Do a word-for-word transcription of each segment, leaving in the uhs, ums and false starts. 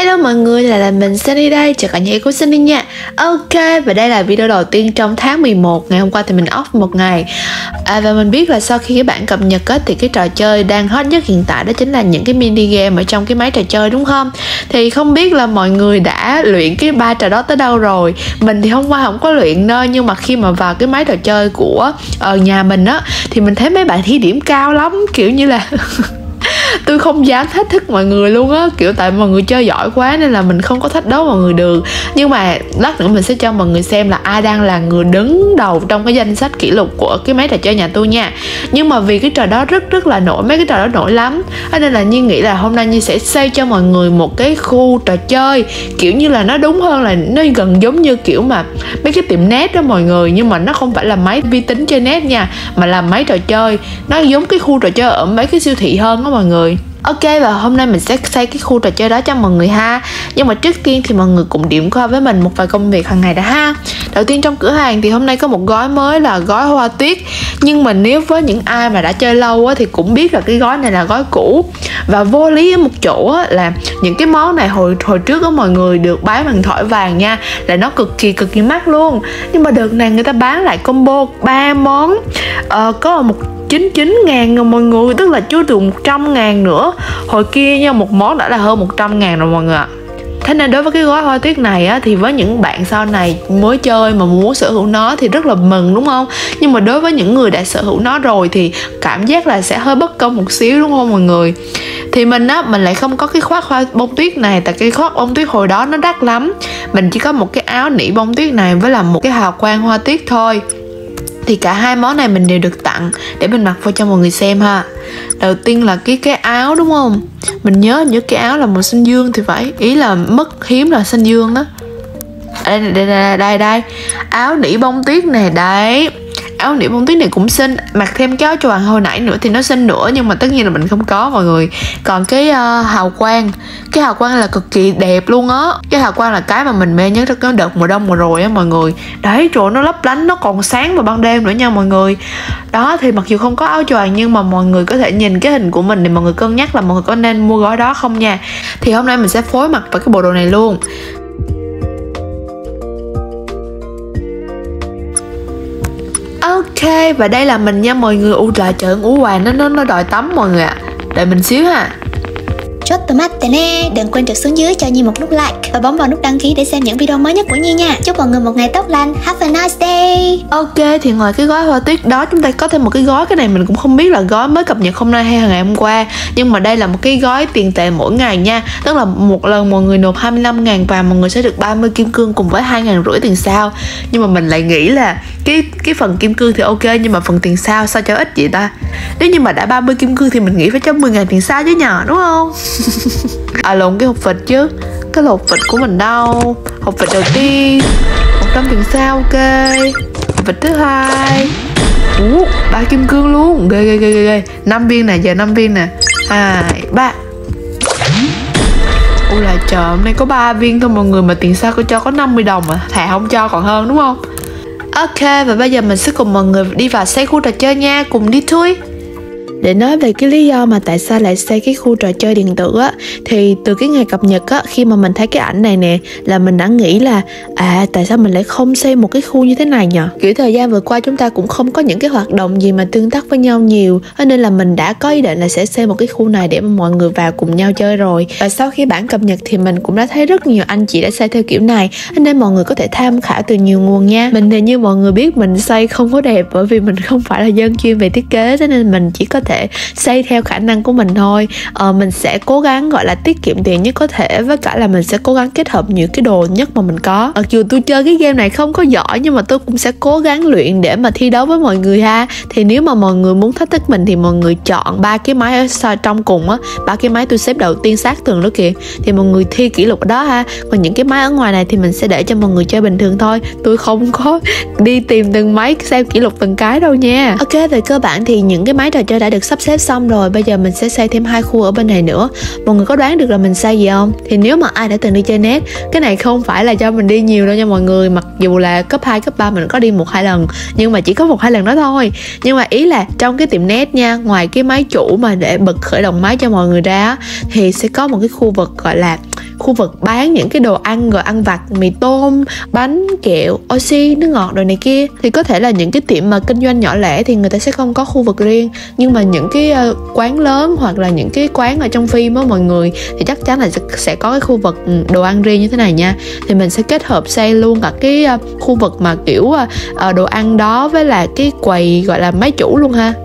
Hello mọi người, là, là mình Sunny đây, chào cả nhà của Sunny nha. Ok, và đây là video đầu tiên trong tháng mười một. Ngày hôm qua thì mình off một ngày à, và mình biết là sau khi các bạn cập nhật á, thì cái trò chơi đang hot nhất hiện tại đó chính là những cái mini game ở trong cái máy trò chơi, đúng không? Thì không biết là mọi người đã luyện cái ba trò đó tới đâu rồi. Mình thì hôm qua không có luyện nơi, nhưng mà khi mà vào cái máy trò chơi của uh, nhà mình á, thì mình thấy mấy bạn thi điểm cao lắm, kiểu như là tôi không dám thách thức mọi người luôn á, kiểu tại mọi người chơi giỏi quá nên là mình không có thách đố mọi người được. Nhưng mà lát nữa mình sẽ cho mọi người xem là ai đang là người đứng đầu trong cái danh sách kỷ lục của cái máy trò chơi nhà tôi nha. Nhưng mà vì cái trò đó rất rất là nổi, mấy cái trò đó nổi lắm, nên là Nhi nghĩ là hôm nay Nhi sẽ xây cho mọi người một cái khu trò chơi, kiểu như là nó đúng hơn là nó gần giống như kiểu mà mấy cái tiệm net đó mọi người, nhưng mà nó không phải là máy vi tính chơi net nha, mà là máy trò chơi. Nó giống cái khu trò chơi ở mấy cái siêu thị hơn đó mọi người. Ok, và hôm nay mình sẽ xây cái khu trò chơi đó cho mọi người ha. Nhưng mà trước tiên thì mọi người cũng điểm qua với mình một vài công việc hàng ngày đã ha. Đầu tiên trong cửa hàng thì hôm nay có một gói mới là gói hoa tuyết. Nhưng mà nếu với những ai mà đã chơi lâu á, thì cũng biết là cái gói này là gói cũ. Và vô lý ở một chỗ á, là những cái món này hồi hồi trước á mọi người được bán bằng thỏi vàng nha, là nó cực kỳ cực kỳ mắc luôn. Nhưng mà đợt này người ta bán lại combo ba món uh, có một chín mươi chín ngàn rồi mọi người, tức là chưa được một trăm ngàn nữa. Hồi kia nha, một món đã là hơn một trăm ngàn rồi mọi người ạ. Thế nên đối với cái gói hoa tuyết này á, thì với những bạn sau này mới chơi mà muốn sở hữu nó thì rất là mừng, đúng không? Nhưng mà đối với những người đã sở hữu nó rồi thì cảm giác là sẽ hơi bất công một xíu, đúng không mọi người? Thì mình á, mình lại không có cái khoác hoa bông tuyết này, tại cái khoác bông tuyết hồi đó nó đắt lắm. Mình chỉ có một cái áo nỉ bông tuyết này với là một cái hào quang hoa tuyết thôi. Thì cả hai món này mình đều được tặng để mình mặc vô cho mọi người xem ha. Đầu tiên là cái cái áo, đúng không? Mình nhớ những cái áo là màu xanh dương thì phải, ý là mất hiếm là xanh dương á. Đây đây đây đây, đây. Áo nỉ bông tuyết này đấy. Áo nỉ bông tuyết này cũng xinh, mặc thêm cái áo choàng hồi nãy nữa thì nó xinh nữa, nhưng mà tất nhiên là mình không có mọi người. Còn cái uh, hào quang, cái hào quang là cực kỳ đẹp luôn á. Cái hào quang là cái mà mình mê nhất cái đợt mùa đông vừa rồi á mọi người. Đấy, trời, nó lấp lánh, nó còn sáng vào ban đêm nữa nha mọi người. Đó, thì mặc dù không có áo choàng nhưng mà mọi người có thể nhìn cái hình của mình thì mọi người cân nhắc là mọi người có nên mua gói đó không nha. Thì hôm nay mình sẽ phối mặc vào cái bộ đồ này luôn. Ok, và đây là mình nha mọi người. U trời, trời ủ hoàng nó nó nó đòi tắm mọi người ạ. À. Đợi mình xíu ha. Chốt tomato nè, đừng quên trượt xuống dưới cho Nhi một nút like và bấm vào nút đăng ký để xem những video mới nhất của Nhi nha. Chúc mọi người một ngày tốt lành. Have a nice day. Ok, thì ngoài cái gói hoa tuyết đó, chúng ta có thêm một cái gói. Cái này mình cũng không biết là gói mới cập nhật hôm nay hay ngày hôm qua, nhưng mà đây là một cái gói tiền tệ mỗi ngày nha. Tức là một lần mọi người nộp hai mươi lăm ngàn và mọi người sẽ được ba mươi kim cương cùng với hai ngàn rưỡi tiền sao. Nhưng mà mình lại nghĩ là cái cái phần kim cương thì ok, nhưng mà phần tiền sao sao cho ít vậy ta? Nếu như mà đã ba mươi kim cương thì mình nghĩ phải cho mười ngàn tiền sao chứ nhờ, đúng không? À lộn, cái hộp vịt chứ. Cái hộp vịt của mình đâu? Hộp vịt đầu tiên một trăm tiền sao, ok. Hộp vịt thứ hai, ủa, ba kim cương luôn, ghê ghê ghê ghê ghê. Năm viên nè, giờ năm viên nè. Hai, ba. Ôi là trời, hôm nay có ba viên thôi mọi người mà tiền sao cô cho có năm mươi đồng à. Thà không cho còn hơn, đúng không? Ok, và bây giờ mình sẽ cùng mọi người đi vào xây khu trò chơi nha, cùng đi thôi. Để nói về cái lý do mà tại sao lại xây cái khu trò chơi điện tử á, thì từ cái ngày cập nhật á, khi mà mình thấy cái ảnh này nè, là mình đã nghĩ là à, tại sao mình lại không xây một cái khu như thế này nhờ. Kiểu thời gian vừa qua chúng ta cũng không có những cái hoạt động gì mà tương tác với nhau nhiều, nên là mình đã có ý định là sẽ xây một cái khu này để mà mọi người vào cùng nhau chơi rồi. Và sau khi bản cập nhật thì mình cũng đã thấy rất nhiều anh chị đã xây theo kiểu này, nên mọi người có thể tham khảo từ nhiều nguồn nha. Mình thì như mọi người biết mình xây không có đẹp, bởi vì mình không phải là dân chuyên về thiết kế, cho nên mình chỉ có thể xây theo khả năng của mình thôi. ờ, Mình sẽ cố gắng gọi là tiết kiệm tiền nhất có thể, với cả là mình sẽ cố gắng kết hợp những cái đồ nhất mà mình có. Mặc dù tôi chơi cái game này không có giỏi, nhưng mà tôi cũng sẽ cố gắng luyện để mà thi đấu với mọi người ha. Thì nếu mà mọi người muốn thách thức mình thì mọi người chọn ba cái máy ở trong cùng á, ba cái máy tôi xếp đầu tiên sát tường đó kìa, thì mọi người thi kỷ lục ở đó ha. Còn những cái máy ở ngoài này thì mình sẽ để cho mọi người chơi bình thường thôi. Tôi không có đi tìm từng máy xem kỷ lục từng cái đâu nha. Ok, về cơ bản thì những cái máy trò chơi đã được sắp xếp xong rồi. Bây giờ mình sẽ xây thêm hai khu ở bên này nữa. Mọi người có đoán được là mình xây gì không? Thì nếu mà ai đã từng đi chơi net, cái này không phải là do mình đi nhiều đâu nha mọi người. Mặc dù là cấp hai, cấp ba mình có đi một hai lần, nhưng mà chỉ có một hai lần đó thôi. Nhưng mà ý là trong cái tiệm net nha, ngoài cái máy chủ mà để bật khởi động máy cho mọi người ra, thì sẽ có một cái khu vực gọi là khu vực bán những cái đồ ăn rồi ăn vặt, mì tôm, bánh, kẹo, oxy, nước ngọt rồi này kia. Thì có thể là những cái tiệm mà kinh doanh nhỏ lẻ thì người ta sẽ không có khu vực riêng, nhưng mà những cái uh, quán lớn hoặc là những cái quán ở trong phim á mọi người, thì chắc chắn là sẽ có cái khu vực đồ ăn riêng như thế này nha. Thì mình sẽ kết hợp xây luôn cả cái uh, khu vực mà kiểu uh, đồ ăn đó với là cái quầy gọi là máy chủ luôn ha.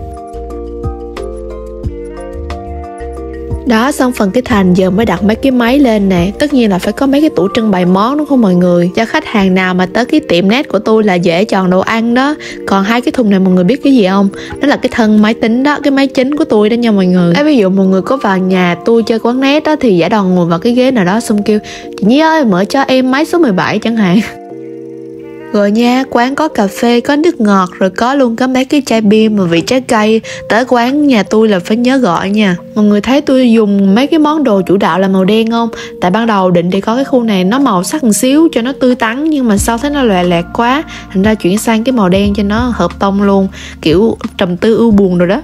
Đó, xong phần cái thành giờ mới đặt mấy cái máy lên nè. Tất nhiên là phải có mấy cái tủ trưng bày món đúng không mọi người, cho khách hàng nào mà tới cái tiệm net của tôi là dễ chọn đồ ăn đó. Còn hai cái thùng này mọi người biết cái gì không? Đó là cái thân máy tính đó, cái máy chính của tôi đó nha mọi người. Ê, ví dụ mọi người có vào nhà tôi chơi quán net đó, thì giả đòn ngồi vào cái ghế nào đó xong kêu chị Nhi ơi mở cho em máy số mười bảy chẳng hạn. Rồi nha, quán có cà phê, có nước ngọt, rồi có luôn có mấy cái chai bia mà vị trái cây. Tới quán nhà tôi là phải nhớ gọi nha. Mọi người thấy tôi dùng mấy cái món đồ chủ đạo là màu đen không? Tại ban đầu định để có cái khu này nó màu sắc một xíu cho nó tươi tắn, nhưng mà sau thấy nó lòe lẹt quá, thành ra chuyển sang cái màu đen cho nó hợp tông luôn, kiểu trầm tư ưu buồn rồi đó.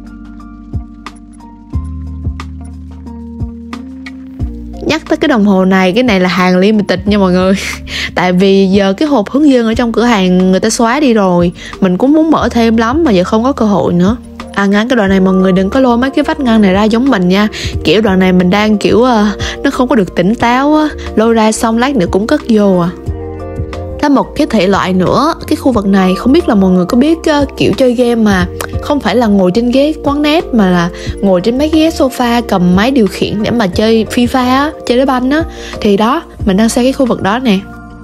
Nhắc tới cái đồng hồ này, cái này là hàng limited nha mọi người. Tại vì giờ cái hộp hướng dương ở trong cửa hàng người ta xóa đi rồi, mình cũng muốn mở thêm lắm mà giờ không có cơ hội nữa. À ngắn cái đoạn này mọi người đừng có lôi mấy cái vách ngăn này ra giống mình nha. Kiểu đoạn này mình đang kiểu uh, nó không có được tỉnh táo á, lôi ra xong lát nữa cũng cất vô à. Có một cái thể loại nữa, cái khu vực này không biết là mọi người có biết uh, kiểu chơi game mà không phải là ngồi trên ghế quán net, mà là ngồi trên mấy cái ghế sofa cầm máy điều khiển để mà chơi FIFA á, chơi đá banh á. Thì đó, mình đang xây cái khu vực đó nè.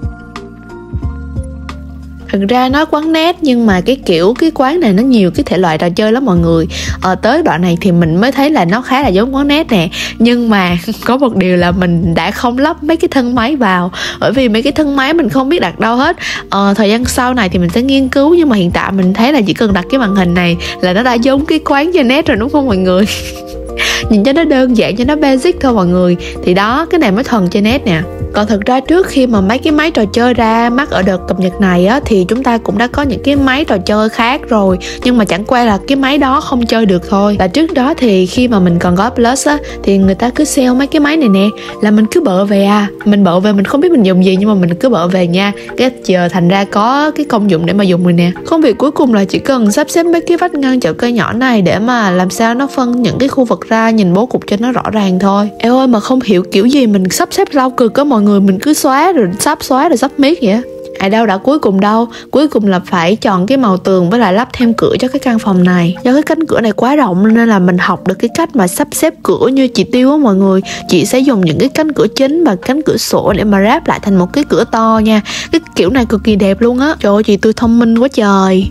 Thật ra nó quán net nhưng mà cái kiểu cái quán này nó nhiều cái thể loại trò chơi lắm mọi người. Ờ, tới đoạn này thì mình mới thấy là nó khá là giống quán net nè. Nhưng mà có một điều là mình đã không lắp mấy cái thân máy vào, bởi vì mấy cái thân máy mình không biết đặt đâu hết. Ờ, thời gian sau này thì mình sẽ nghiên cứu, nhưng mà hiện tại mình thấy là chỉ cần đặt cái màn hình này là nó đã giống cái quán chơi net rồi đúng không mọi người? Nhìn cho nó đơn giản, cho nó basic thôi mọi người. Thì đó, cái này mới thuần chơi net nè. Còn thực ra trước khi mà mấy cái máy trò chơi ra mắt ở đợt cập nhật này á, thì chúng ta cũng đã có những cái máy trò chơi khác rồi, nhưng mà chẳng qua là cái máy đó không chơi được thôi. Và trước đó thì khi mà mình còn gói Plus á, thì người ta cứ sale mấy cái máy này nè, là mình cứ bợ về à. Mình bợ về, mình không biết mình dùng gì nhưng mà mình cứ bợ về nha. Cái giờ thành ra có cái công dụng để mà dùng rồi nè. Công việc cuối cùng là chỉ cần sắp xếp mấy cái vách ngăn chậu cây nhỏ này để mà làm sao nó phân những cái khu vực ra, nhìn bố cục cho nó rõ ràng thôi. Eo ơi, mà không hiểu kiểu gì mình sắp xếp lâu cực á mọi người, mình cứ xóa rồi sắp xóa rồi sắp miết vậy. Ai đâu đã cuối cùng đâu, cuối cùng là phải chọn cái màu tường với lại lắp thêm cửa cho cái căn phòng này. Do cái cánh cửa này quá rộng nên là mình học được cái cách mà sắp xếp cửa như chị Tiêu á mọi người. Chị sẽ dùng những cái cánh cửa chính và cánh cửa sổ để mà ráp lại thành một cái cửa to nha. Cái kiểu này cực kỳ đẹp luôn á. Trời ơi, chị tôi thông minh quá trời.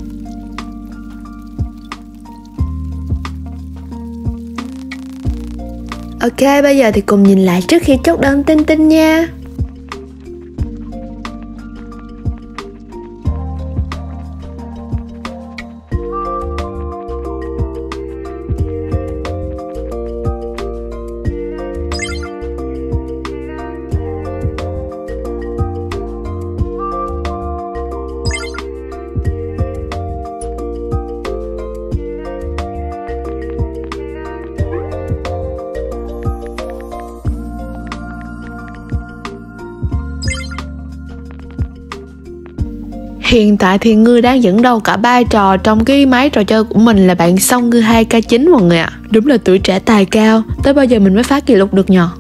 Ok, bây giờ thì cùng nhìn lại trước khi chốt đơn tinh tinh nha. Hiện tại thì Ngư đang dẫn đầu cả ba trò trong cái máy trò chơi của mình là bạn Song Ngư hai K chín mọi người ạ. Đúng là tuổi trẻ tài cao, tới bao giờ mình mới phá kỷ lục được nhờ.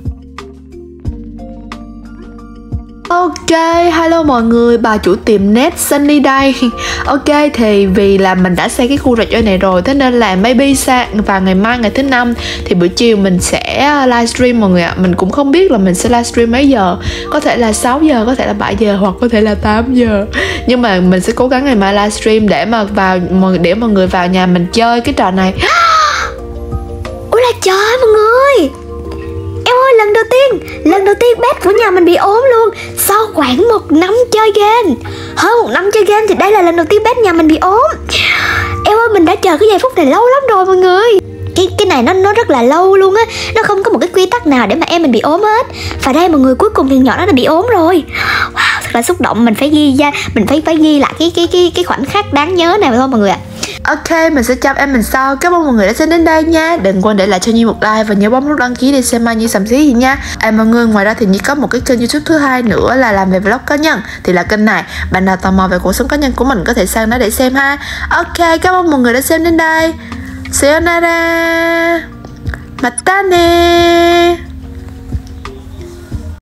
Ok, hello mọi người, bà chủ tiệm net Sunny đây. Ok, thì vì là mình đã xây cái khu trò chơi này rồi, thế nên là maybe sang vào ngày mai ngày thứ năm thì buổi chiều mình sẽ livestream mọi người ạ. Mình cũng không biết là mình sẽ livestream mấy giờ, có thể là sáu giờ, có thể là bảy giờ, hoặc có thể là tám giờ. Nhưng mà mình sẽ cố gắng ngày mai livestream để mà vào để mọi người vào nhà mình chơi cái trò này. Ôi là trời mọi người, em ơi, lần đầu tiên, lần đầu tiên pet của nhà mình bị ốm luôn. Sau khoảng một năm chơi game, hơn một năm chơi game thì đây là lần đầu tiên pet nhà mình bị ốm. Em ơi, mình đã chờ cái giây phút này lâu lắm rồi mọi người. Cái cái này nó nó rất là lâu luôn á, nó không có một cái quy tắc nào để mà em mình bị ốm hết. Và đây mọi người, cuối cùng thì nhỏ nó đã bị ốm rồi. Wow, thật là xúc động, mình phải ghi ra, mình phải phải ghi lại cái cái cái cái khoảnh khắc đáng nhớ này thôi mọi người ạ. Ok, mình sẽ chăm em mình sau. Cảm ơn mọi người đã xem đến đây nha. Đừng quên để lại cho Nhi một like và nhớ bấm nút đăng ký để xem Mai Nhi xàm xí gì nha. À mọi người, ngoài ra thì Nhi có một cái kênh YouTube thứ hai nữa là làm về vlog cá nhân, thì là kênh này. Bạn nào tò mò về cuộc sống cá nhân của mình có thể sang đó để xem ha. Ok, cảm ơn mọi người đã xem đến đây. See you later.